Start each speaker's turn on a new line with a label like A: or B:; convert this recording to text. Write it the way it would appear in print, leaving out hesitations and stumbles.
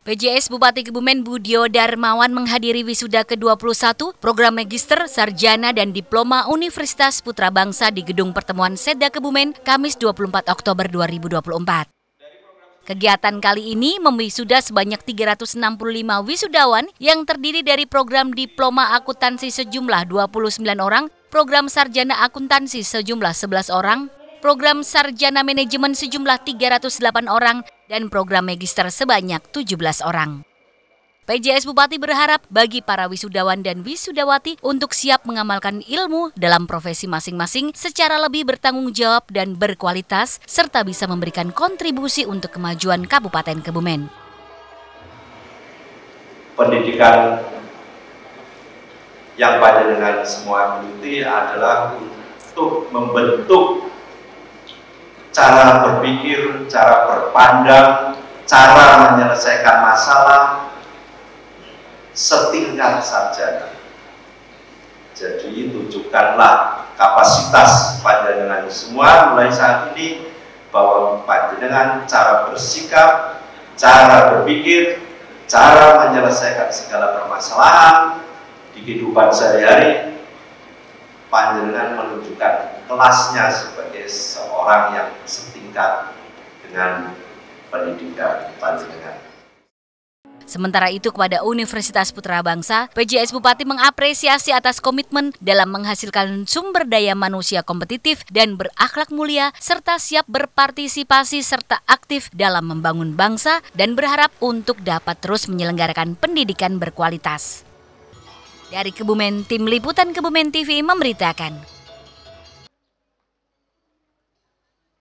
A: PJS Bupati Kebumen Budio Darmawan menghadiri wisuda ke-21 program Magister, Sarjana, dan Diploma Universitas Putra Bangsa di Gedung Pertemuan Seda Kebumen, Kamis 24 Oktober 2024. Kegiatan kali ini memwisuda sebanyak 365 wisudawan yang terdiri dari program Diploma Akuntansi sejumlah 29 orang, program Sarjana Akuntansi sejumlah 11 orang, program Sarjana Manajemen sejumlah 308 orang, dan program Magister sebanyak 17 orang. PJS Bupati berharap bagi para wisudawan dan wisudawati untuk siap mengamalkan ilmu dalam profesi masing-masing secara lebih bertanggung jawab dan berkualitas, serta bisa memberikan kontribusi untuk kemajuan Kabupaten Kebumen.
B: Pendidikan yang panjenengan semua ikuti adalah untuk membentuk cara berpikir, cara berpandang, cara menyelesaikan masalah setingkat sarjana. Jadi tunjukkanlah kapasitas panjenengan semua mulai saat ini bahwa panjenengan cara bersikap, cara berpikir, cara menyelesaikan segala permasalahan di kehidupan sehari-hari, panjenengan menunjukkan kelasnya sebagai seorang yang setingkat dengan pendidikan panjenengan.
A: Sementara itu kepada Universitas Putra Bangsa, PJS Bupati mengapresiasi atas komitmen dalam menghasilkan sumber daya manusia kompetitif dan berakhlak mulia, serta siap berpartisipasi serta aktif dalam membangun bangsa dan berharap untuk dapat terus menyelenggarakan pendidikan berkualitas. Dari Kebumen, Tim Liputan Kebumen TV memberitakan.